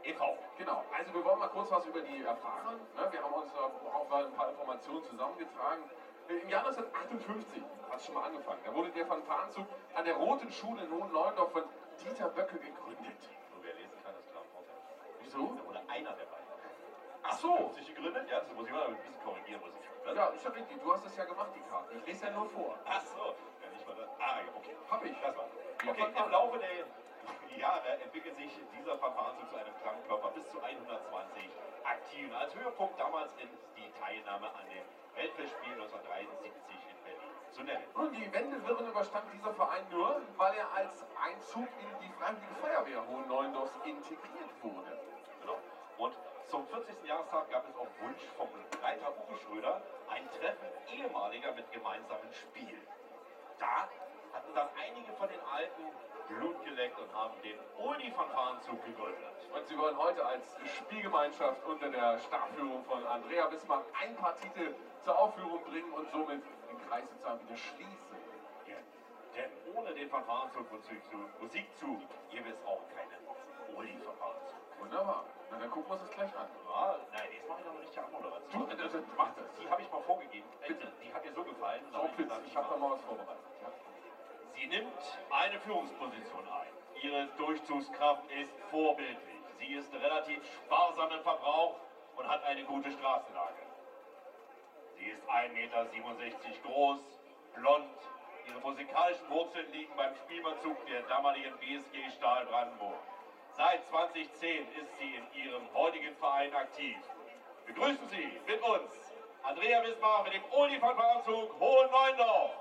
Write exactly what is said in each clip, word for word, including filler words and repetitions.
e V. Genau, also wir wollen mal kurz was über die erfahren. Ne? Wir haben uns auch mal ein paar Informationen zusammengetragen. Im Jahr neunzehnhundertachtundfünfzig hat es schon mal angefangen. Da wurde der Fanfarenzug an der Roten Schule in Hohenneudorf von Dieter Böcke gegründet. Nur wer lesen kann, ist klar im Vorteil. Wieso? Da wurde einer der beiden. Ach so. achtundfünfzig gegründet? Ja, das muss ich mal ein bisschen korrigieren. Muss ich. Ja, ist ja richtig. Du hast es ja gemacht, die Karte. Ich lese ja nur vor. Ach so. Ja, nicht mal das. Ah, ja, okay. Hab ich. Das war. Okay, im Laufe der Jahre entwickelt sich dieser Fanfarenzug zu einem Klangkörper bis zu hundertzwanzig Aktiven. Als Höhepunkt damals in die Teilnahme an den Weltfestspielen neunzehnhundertdreiundsiebzig in Berlin zu nennen. Und die Wendewirren überstand dieser Verein nur, weil er als Einzug in die Freiwillige Feuerwehr Hohenneudorfs integriert wurde. Genau. Und zum vierzigsten Jahrestag gab es auf Wunsch vom Leiter Uwe Schröder ein Treffen ehemaliger mit gemeinsamen Spielen. Da hatten dann einige von den Alten Blut geleckt und haben den Uli-Fanfarenzug gegründet. Und sie wollen heute als Spielgemeinschaft unter der Stabführung von Andrea Bismarck ein paar Titel zur Aufführung bringen und somit den Kreis sozusagen wieder schließen. Ja, denn ohne den Fanfarenzug Musik zu, Musik zu gäbe es auch keine Uli-Fanfarenzug. Wunderbar. Na, dann gucken wir uns das gleich an. Ja, nein, jetzt mache ich noch nicht die Anmoderation. Du, das, mach das. Die habe ich mal vorgegeben. Bitte. Die hat mir so gefallen. So, bitte. Ich habe da mal was vorbereitet. Ja? Sie nimmt eine Führungsposition ein. Ihre Durchzugskraft ist vorbildlich. Sie ist relativ sparsam im Verbrauch und hat eine gute Straßenlage. Sie ist ein Meter siebenundsechzig groß, blond. Ihre musikalischen Wurzeln liegen beim Spielmannzug der damaligen B S G Stahl Brandenburg. Seit zweitausendzehn ist sie in ihrem heutigen Verein aktiv. Begrüßen Sie mit uns Andrea Bismarck mit dem Uli-Fanfarenzug Hohenneudorf.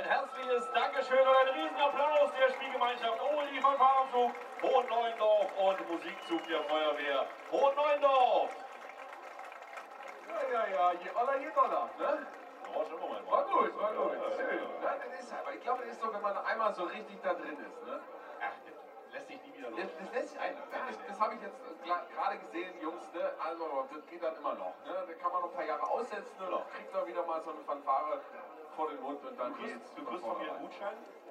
Ein herzliches Dankeschön und ein Riesenapplaus der Spielgemeinschaft Ohli von Fahrenzug, Hohen Neuendorf und Musikzug der Feuerwehr Hohen Neuendorf. Ja, ja, ja, je Oller, je Dollar, ne? War schon mal. War gut, war gut, schön. Ja, das ist, aber ich glaube, das ist so, wenn man einmal so richtig da drin ist, ne? Ach, das lässt sich nie wieder los. Das, das lässt sich ein, das, das habe ich jetzt gerade gesehen, Jungs, ne? Also, das geht dann immer noch, ne? Da kann man noch ein paar Jahre aussetzen und dann kriegt man wieder mal so eine Fanfare vor den Mund und dann Du kriegst, geht's. du kriegst von mir einen Gutschein.